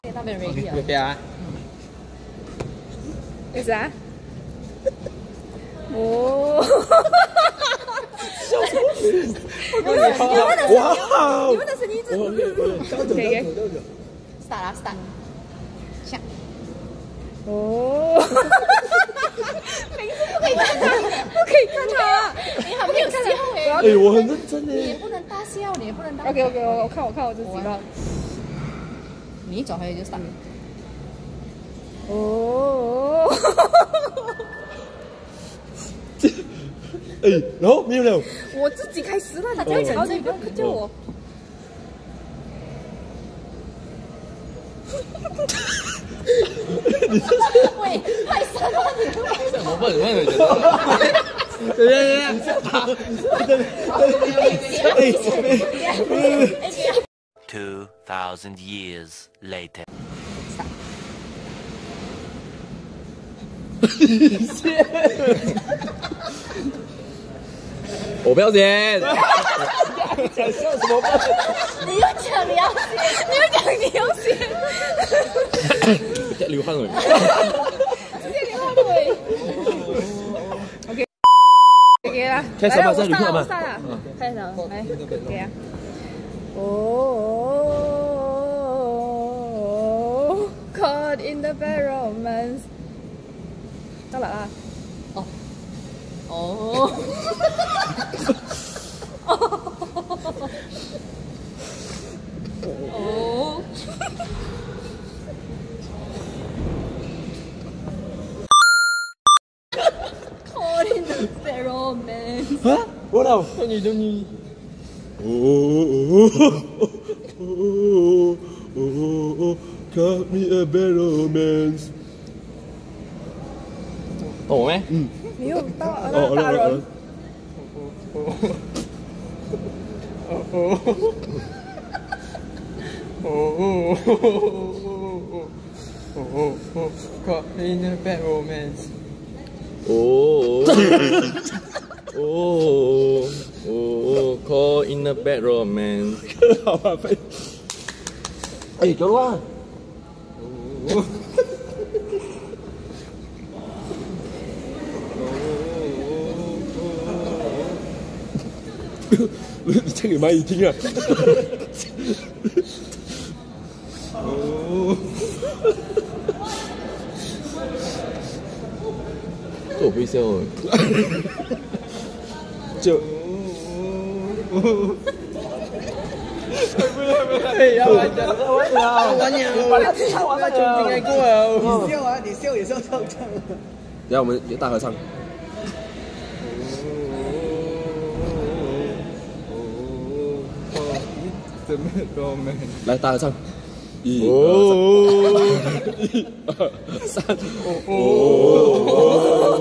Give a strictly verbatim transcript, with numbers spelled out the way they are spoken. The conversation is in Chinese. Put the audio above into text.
那边 ready 啊。 OK 啊。 有啥？哦。 笑什么？ 你们的你们的哇！ 你们的声音是。 给给。 start 啊 start。下。 哦。名字不可以看他，不可以看他。 你好没有笑哎。 哎，我很认真你也哎。 不能大笑，你也不能大。 OK OK， 我看我看我自己了。 你一转回来就 start。 哦。 哎，然后没有了。 我自己开始了，他叫吵你，不要叫我。 喂，太深了你！ 怎么笨？笨觉得？ 对对对。哎。 Two thousand years later. 我不要剪。想笑什么？ 你又讲你要写，你又讲你要写。 流汗了。 直接流汗了。OK。OK 啦。 开始吧，再流汗吧。 开始了，来，给啊。哦。Caught in the bad romance。到哪啦？ 哦。哦。哦。Caught in the bad romance。 啊？我老，等你等你。哦哦哦哦哦 ，Got me a bad romance。 懂我没？ 嗯。你又到那大人。 哦哦哦哦哦 ，Caught in a bad romance。 哦哦哦 ，Caught in a bad romance。好吧，飞。哎，给我啊！哦。 你唱给蚂蚁听啊！哦，这我不会笑哦。就，哎呀，完了，完了，完了，完了，唱完了就应该过了。 你笑啊，你笑也是要唱唱。 等下我们大合唱。 来，大合唱，一、二、三，哦，